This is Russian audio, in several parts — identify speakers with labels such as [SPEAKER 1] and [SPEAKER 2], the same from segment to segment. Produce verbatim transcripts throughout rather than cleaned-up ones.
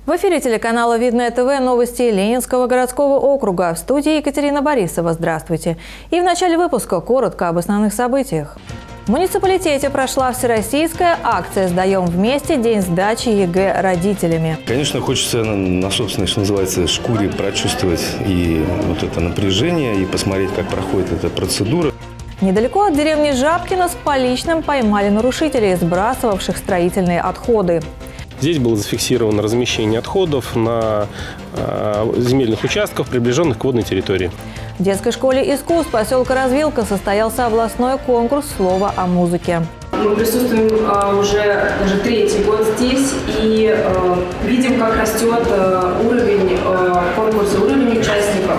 [SPEAKER 1] В эфире телеканала «Видное ТВ» новости Ленинского городского округа. В студии Екатерина Борисова. Здравствуйте. И в начале выпуска коротко об основных событиях. В муниципалитете прошла всероссийская акция «Сдаем вместе. День сдачи ЕГЭ родителями».
[SPEAKER 2] Конечно, хочется на собственной, что называется, шкуре прочувствовать и вот это напряжение, и посмотреть, как проходит эта процедура.
[SPEAKER 1] Недалеко от деревни Жабкино с поличным поймали нарушителей, сбрасывавших строительные отходы.
[SPEAKER 3] Здесь было зафиксировано размещение отходов на э, земельных участках, приближенных к водной территории.
[SPEAKER 1] В детской школе искусств поселка Развилка состоялся областной конкурс «Слово о музыке».
[SPEAKER 4] Мы присутствуем а, уже даже третий год здесь и а, видим, как растет а, уровень а, конкурса, уровень участников.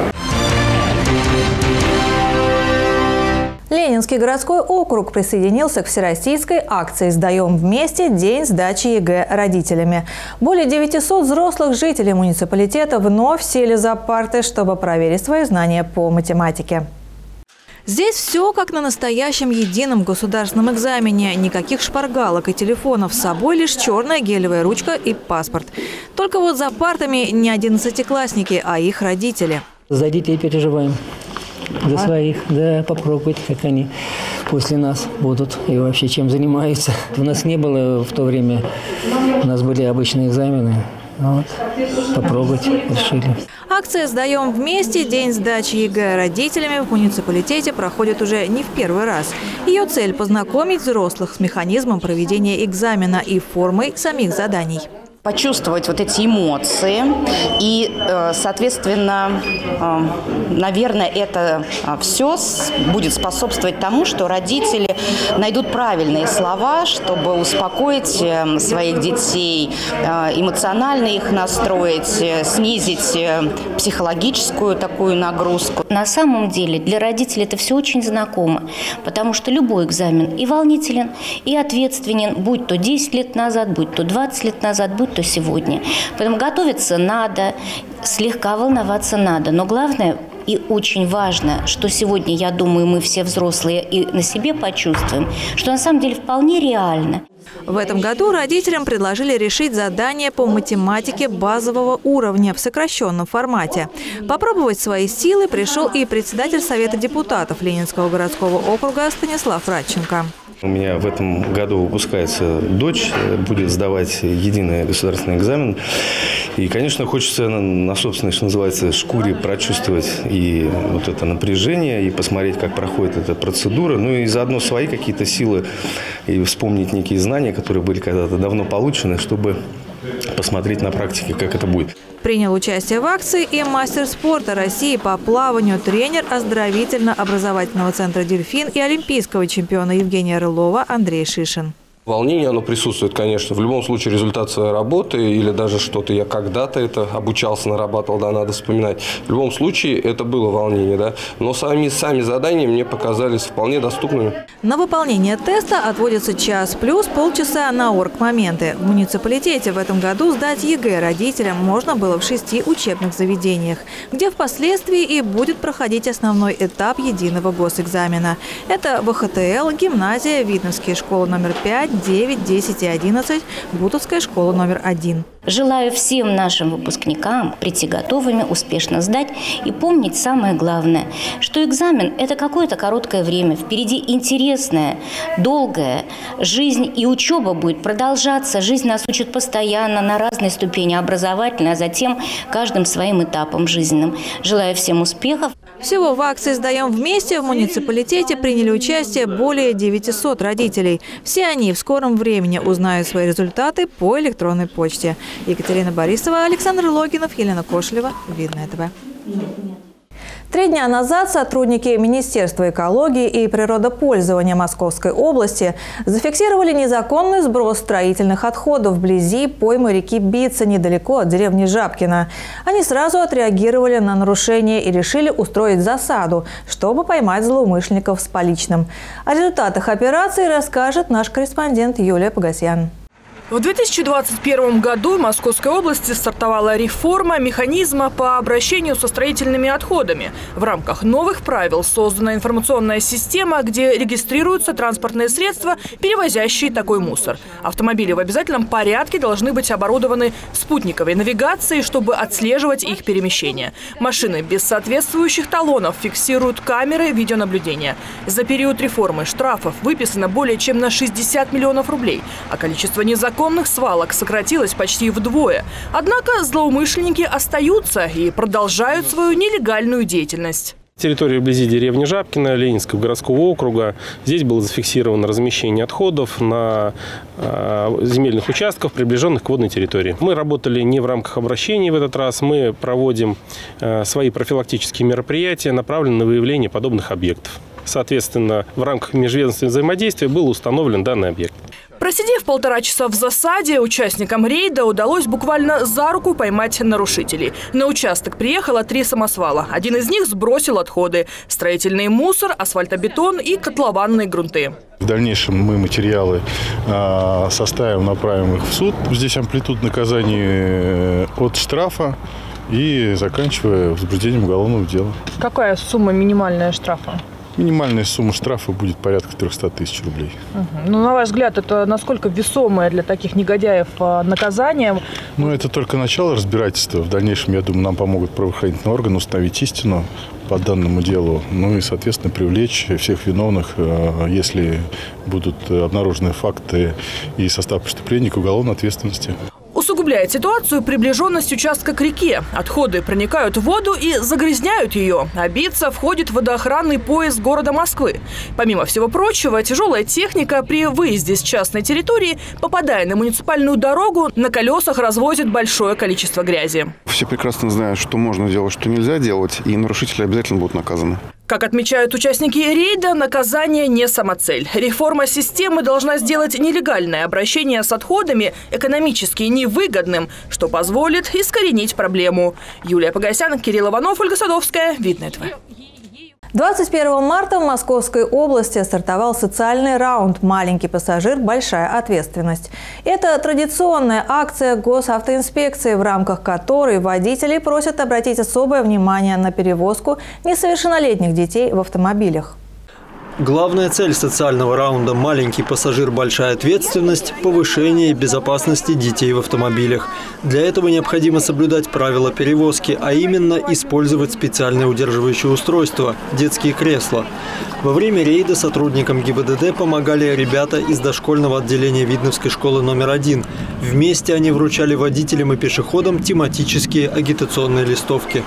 [SPEAKER 1] Ленинский городской округ присоединился к всероссийской акции «Сдаем вместе. День сдачи ЕГЭ родителями». Более девятисот взрослых жителей муниципалитета вновь сели за парты, чтобы проверить свои знания по математике. Здесь все как на настоящем едином государственном экзамене. Никаких шпаргалок и телефонов. С собой лишь черная гелевая ручка и паспорт. Только вот за партами не одиннадцатиклассники, а их родители.
[SPEAKER 5] За детей переживаем. За своих, да, попробовать, как они после нас будут и вообще чем занимаются. У нас не было в то время, у нас были обычные экзамены. Вот, попробовать решили.
[SPEAKER 1] Акция «Сдаем вместе. День сдачи ЕГЭ родителями» в муниципалитете проходит уже не в первый раз. Ее цель – познакомить взрослых с механизмом проведения экзамена и формой самих заданий.
[SPEAKER 6] Почувствовать вот эти эмоции и, соответственно, наверное, это все будет способствовать тому, что родители найдут правильные слова, чтобы успокоить своих детей, эмоционально их настроить, снизить психологическую такую нагрузку.
[SPEAKER 7] На самом деле для родителей это все очень знакомо, потому что любой экзамен и волнителен, и ответственен, будь то десять лет назад, будь то двадцать лет назад, будь то сегодня. Поэтому готовиться надо, слегка волноваться надо. Но главное и очень важно, что сегодня, я думаю, мы все взрослые и на себе почувствуем, что на самом деле вполне реально.
[SPEAKER 1] В этом году родителям предложили решить задание по математике базового уровня в сокращенном формате. Попробовать свои силы пришел и председатель Совета депутатов Ленинского городского округа Станислав Радченко.
[SPEAKER 2] У меня в этом году выпускается дочь, будет сдавать единый государственный экзамен. И, конечно, хочется на собственной, что называется, шкуре прочувствовать и вот это напряжение, и посмотреть, как проходит эта процедура. Ну и заодно свои какие-то силы и вспомнить некие знания, которые были когда-то давно получены, чтобы посмотреть на практике, как это будет.
[SPEAKER 1] Принял участие в акции и мастер спорта России по плаванию, тренер оздоровительно-образовательного центра «Дельфин» и олимпийского чемпиона Евгения Рылова Андрей Шишин.
[SPEAKER 8] Волнение, оно присутствует, конечно. В любом случае результат своей работы или даже что-то я когда-то это обучался, нарабатывал, да, надо вспоминать. В любом случае это было волнение, да. Но сами, сами задания мне показались вполне доступными.
[SPEAKER 1] На выполнение теста отводится час плюс полчаса на оргмоменты. В муниципалитете в этом году сдать ЕГЭ родителям можно было в шести учебных заведениях, где впоследствии и будет проходить основной этап единого госэкзамена. Это ВХТЛ, гимназия, Видновские школы номер пять, девять, десять и одиннадцать, Бутовская школа номер один.
[SPEAKER 7] Желаю всем нашим выпускникам прийти готовыми, успешно сдать и помнить самое главное, что экзамен – это какое-то короткое время. Впереди интересная, долгая жизнь, и учеба будет продолжаться. Жизнь нас учит постоянно на разной ступени образовательной, а затем каждым своим этапом жизненным. Желаю всем успехов.
[SPEAKER 1] Всего в акции «Сдаем вместе» в муниципалитете приняли участие более девятисот родителей. Все они в скором времени узнают свои результаты по электронной почте. Екатерина Борисова, Александр Логинов, Елена Кошелева. Видное ТВ. Три дня назад сотрудники Министерства экологии и природопользования Московской области зафиксировали незаконный сброс строительных отходов вблизи поймы реки Бица, недалеко от деревни Жабкино. Они сразу отреагировали на нарушение и решили устроить засаду, чтобы поймать злоумышленников с поличным. О результатах операции расскажет наш корреспондент Юлия Погосян.
[SPEAKER 9] В две тысячи двадцать первом году в Московской области стартовала реформа механизма по обращению со строительными отходами. В рамках новых правил создана информационная система, где регистрируются транспортные средства, перевозящие такой мусор. Автомобили в обязательном порядке должны быть оборудованы спутниковой навигацией, чтобы отслеживать их перемещение. Машины без соответствующих талонов фиксируют камеры видеонаблюдения. За период реформы штрафов выписано более чем на шестьдесят миллионов рублей, а количество незаконных Незаконных свалок сократилось почти вдвое. Однако злоумышленники остаются и продолжают свою нелегальную деятельность.
[SPEAKER 3] Территория вблизи деревни Жабкино, Ленинского городского округа. Здесь было зафиксировано размещение отходов на э, земельных участках, приближенных к водной территории. Мы работали не в рамках обращений в этот раз. Мы проводим э, свои профилактические мероприятия, направленные на выявление подобных объектов. Соответственно, в рамках межведомственного взаимодействия был установлен данный объект.
[SPEAKER 9] Просидев полтора часа в засаде, участникам рейда удалось буквально за руку поймать нарушителей. На участок приехало три самосвала. Один из них сбросил отходы – строительный мусор, асфальтобетон и котлованные грунты.
[SPEAKER 10] В дальнейшем мы материалы э, составим, направим их в суд. Здесь амплитуд наказания от штрафа и заканчивая возбуждением уголовного дела.
[SPEAKER 9] Какая сумма минимальная штрафа?
[SPEAKER 10] Минимальная сумма штрафа будет порядка трёхсот тысяч рублей.
[SPEAKER 9] Угу. Ну, на ваш взгляд, это насколько весомое для таких негодяев наказание?
[SPEAKER 10] Ну, это только начало разбирательства. В дальнейшем, я думаю, нам помогут правоохранительные органы установить истину по данному делу. Ну и, соответственно, привлечь всех виновных, если будут обнаружены факты и состав преступления, к уголовной ответственности.
[SPEAKER 9] Усугубляет ситуацию приближенность участка к реке. Отходы проникают в воду и загрязняют ее. А биться входит в водоохранный пояс города Москвы. Помимо всего прочего, тяжелая техника при выезде с частной территории, попадая на муниципальную дорогу, на колесах развозит большое количество грязи.
[SPEAKER 11] Все прекрасно знают, что можно делать, что нельзя делать, и нарушители обязательно будут наказаны.
[SPEAKER 9] Как отмечают участники рейда, наказание не самоцель. Реформа системы должна сделать нелегальное обращение с отходами экономически невыгодным, что позволит искоренить проблему. Юлия Погосян, Кирилл Иванов, Ольга Садовская, Видное ТВ.
[SPEAKER 1] двадцать первого марта в Московской области стартовал социальный раунд «Маленький пассажир. Большая ответственность». Это традиционная акция госавтоинспекции, в рамках которой водители просят обратить особое внимание на перевозку несовершеннолетних детей в автомобилях.
[SPEAKER 12] Главная цель социального раунда «Маленький пассажир. Большая ответственность» – повышение безопасности детей в автомобилях. Для этого необходимо соблюдать правила перевозки, а именно использовать специальные удерживающие устройства – детские кресла. Во время рейда сотрудникам ГИБДД помогали ребята из дошкольного отделения Видновской школы номер один. Вместе они вручали водителям и пешеходам тематические агитационные листовки.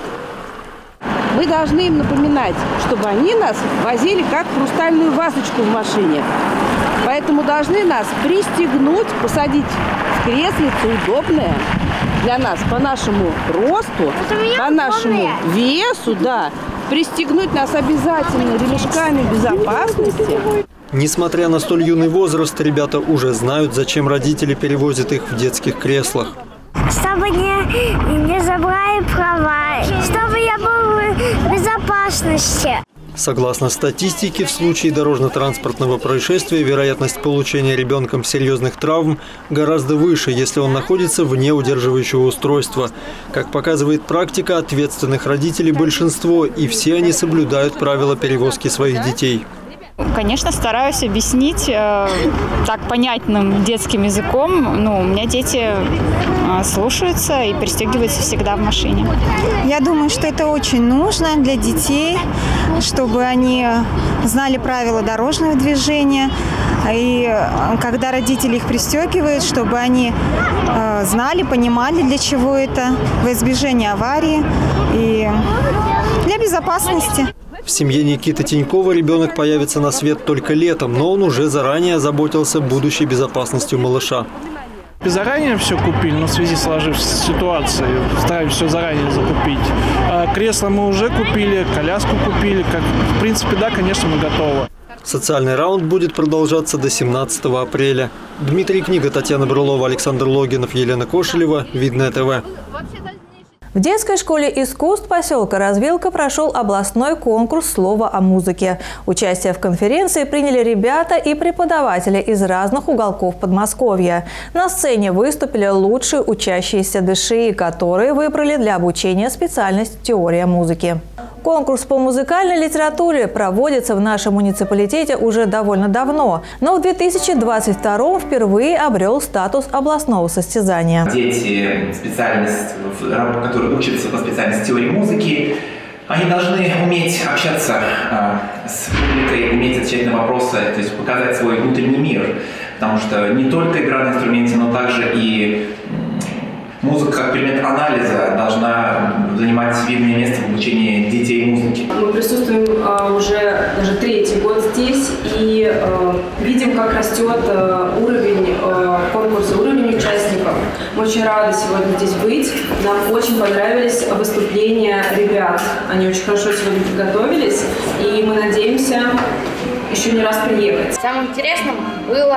[SPEAKER 13] Мы должны им напоминать, чтобы они нас возили как хрустальную вазочку в машине. Поэтому должны нас пристегнуть, посадить в креслице удобное для нас по нашему росту, по нашему весу, да. Пристегнуть нас обязательно ремешками безопасности.
[SPEAKER 12] Несмотря на столь юный возраст, ребята уже знают, зачем родители перевозят их в детских креслах.
[SPEAKER 14] Чтобы не, не забрали права, чтобы я был в безопасности.
[SPEAKER 12] Согласно статистике, в случае дорожно-транспортного происшествия вероятность получения ребенком серьезных травм гораздо выше, если он находится вне удерживающего устройства. Как показывает практика, ответственных родителей большинство, и все они соблюдают правила перевозки своих детей.
[SPEAKER 15] Конечно, стараюсь объяснить э, так понятным детским языком. Ну, у меня дети э, слушаются и пристегиваются всегда в машине.
[SPEAKER 16] Я думаю, что это очень нужно для детей, чтобы они знали правила дорожного движения. И когда родители их пристегивают, чтобы они э, знали, понимали, для чего это, во избежание аварии и для безопасности.
[SPEAKER 12] В семье Никиты Тинькова ребенок появится на свет только летом, но он уже заранее озаботился будущей безопасностью малыша.
[SPEAKER 17] Заранее все купили, но в связи с сложившейся ситуацией стараемся все заранее закупить. Кресло мы уже купили, коляску купили. Как, в принципе, да, конечно, мы готовы.
[SPEAKER 12] Социальный раунд будет продолжаться до семнадцатого апреля. Дмитрий Книга, Татьяна Брылова, Александр Логинов, Елена Кошелева. Видное ТВ.
[SPEAKER 1] В детской школе искусств поселка Развилка прошел областной конкурс «Слово о музыке». Участие в конференции приняли ребята и преподаватели из разных уголков Подмосковья. На сцене выступили лучшие учащиеся ДШИ, которые выбрали для обучения специальность «Теория музыки». Конкурс по музыкальной литературе проводится в нашем муниципалитете уже довольно давно, но в две тысячи двадцать втором впервые обрел статус областного состязания.
[SPEAKER 18] Дети, специальность, которые учатся по специальности теории музыки, они должны уметь общаться э, с публикой, уметь отвечать на вопросы, то есть показать свой внутренний мир, потому что не только игра на инструменте, но также и музыка как предмет анализа должна занимать видное место в обучении детей музыки.
[SPEAKER 4] Мы присутствуем э, уже даже третий год здесь и э, видим, как растет э, уровень э, конкурса, уровень участников. Мы очень рады сегодня здесь быть. Нам очень понравились выступления ребят. Они очень хорошо сегодня подготовились, и мы надеемся еще не раз приехать.
[SPEAKER 19] Самым интересным было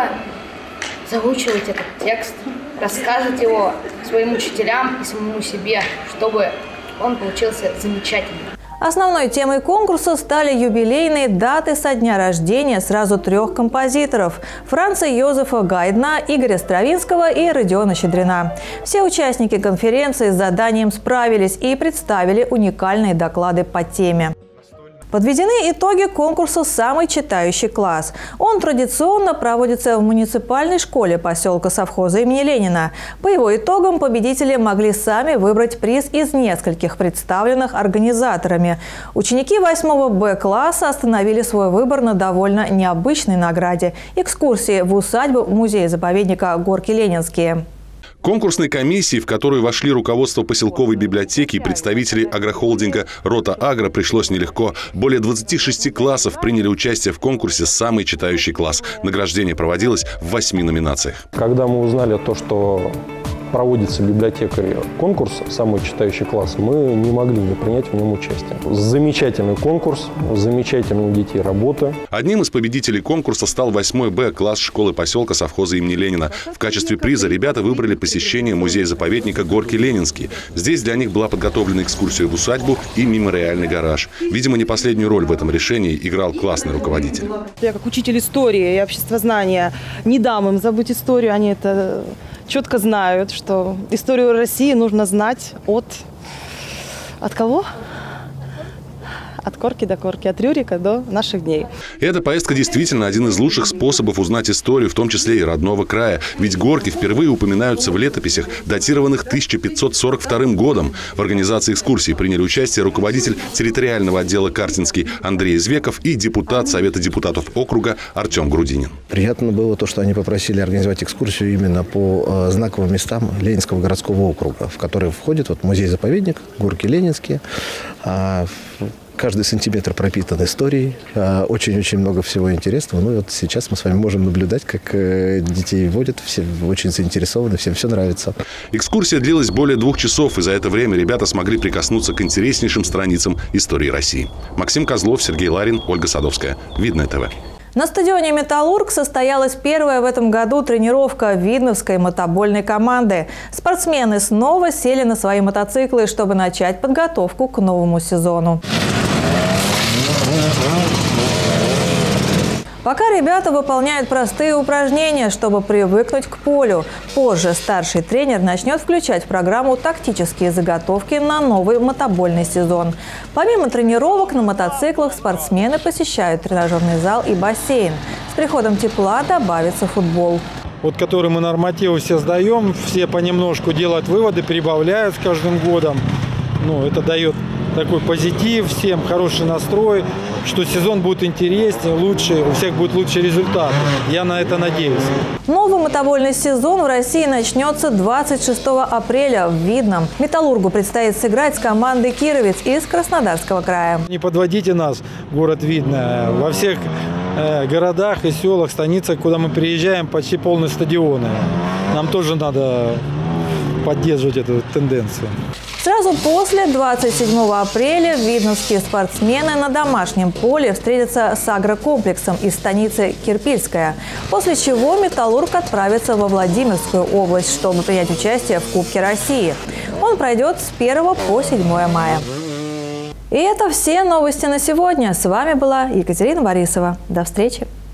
[SPEAKER 19] заучивать этот текст, рассказывать его своим учителям и самому себе, чтобы он получился замечательным.
[SPEAKER 1] Основной темой конкурса стали юбилейные даты со дня рождения сразу трех композиторов – Франца Йозефа Гайдна, Игоря Стравинского и Родиона Щедрина. Все участники конференции с заданием справились и представили уникальные доклады по теме. Подведены итоги конкурса «Самый читающий класс». Он традиционно проводится в муниципальной школе поселка совхоза имени Ленина. По его итогам победители могли сами выбрать приз из нескольких представленных организаторами. Ученики восьмого Б класса остановили свой выбор на довольно необычной награде – экскурсии в усадьбу музея-заповедника Горки Ленинские.
[SPEAKER 20] Конкурсной комиссии, в которую вошли руководство поселковой библиотеки и представители агрохолдинга «Рота Агро», пришлось нелегко. Более двадцати шести классов приняли участие в конкурсе «Самый читающий класс». Награждение проводилось в восьми номинациях.
[SPEAKER 3] Когда мы узнали то, что проводится библиотекарь конкурс «Самый читающий класс», мы не могли не принять в нем участие. Замечательный конкурс, замечательные у детей работа.
[SPEAKER 20] Одним из победителей конкурса стал восьмой Б класс школы поселка совхоза имени Ленина. В качестве приза ребята выбрали посещение музея-заповедника Горки Ленинские. Здесь для них была подготовлена экскурсия в усадьбу и мемориальный гараж. Видимо, не последнюю роль в этом решении играл классный руководитель.
[SPEAKER 21] Я как учитель истории и обществознания не дам им забыть историю, они это четко знают, что историю России нужно знать от... От кого? От корки до корки, от Рюрика до наших дней.
[SPEAKER 20] Эта поездка действительно один из лучших способов узнать историю, в том числе и родного края. Ведь горки впервые упоминаются в летописях, датированных тысяча пятьсот сорок вторым годом. В организации экскурсии приняли участие руководитель территориального отдела Картинский Андрей Извеков и депутат Совета депутатов округа Артем Грудинин.
[SPEAKER 22] Приятно было то, что они попросили организовать экскурсию именно по знаковым местам Ленинского городского округа, в который входит вот музей-заповедник Горки Ленинские. Каждый сантиметр пропитан историей, очень-очень много всего интересного. Ну и вот сейчас мы с вами можем наблюдать, как детей водят, все очень заинтересованы, всем все нравится.
[SPEAKER 20] Экскурсия длилась более двух часов, и за это время ребята смогли прикоснуться к интереснейшим страницам истории России. Максим Козлов, Сергей Ларин, Ольга Садовская. Видное ТВ.
[SPEAKER 1] На стадионе «Металлург» состоялась первая в этом году тренировка видновской мотобольной команды. Спортсмены снова сели на свои мотоциклы, чтобы начать подготовку к новому сезону. Пока ребята выполняют простые упражнения, чтобы привыкнуть к полю. Позже старший тренер начнет включать в программу тактические заготовки на новый мотобольный сезон. Помимо тренировок на мотоциклах спортсмены посещают тренажерный зал и бассейн. С приходом тепла добавится футбол.
[SPEAKER 23] Вот который мы нормативы все сдаем, все понемножку делают выводы, прибавляют с каждым годом. Ну, это дает такой позитив, всем хороший настрой, что сезон будет интереснее, лучше, у всех будет лучший результат. Я на это надеюсь.
[SPEAKER 1] Новый мотобольный сезон в России начнется двадцать шестого апреля в Видном. «Металлургу» предстоит сыграть с командой «Кировец» из Краснодарского края.
[SPEAKER 23] Не подводите нас, город Видно. Во всех э, городах и селах, станицах, куда мы приезжаем, почти полные стадионы. Нам тоже надо поддерживать эту тенденцию.
[SPEAKER 1] Сразу Сразу после двадцать седьмого апреля видновские спортсмены на домашнем поле встретятся с агрокомплексом из станицы Кирпильская, после чего «Металлург» отправится во Владимирскую область, чтобы принять участие в Кубке России. Он пройдет с первого по седьмое мая. И это все новости на сегодня. С вами была Екатерина Борисова. До встречи!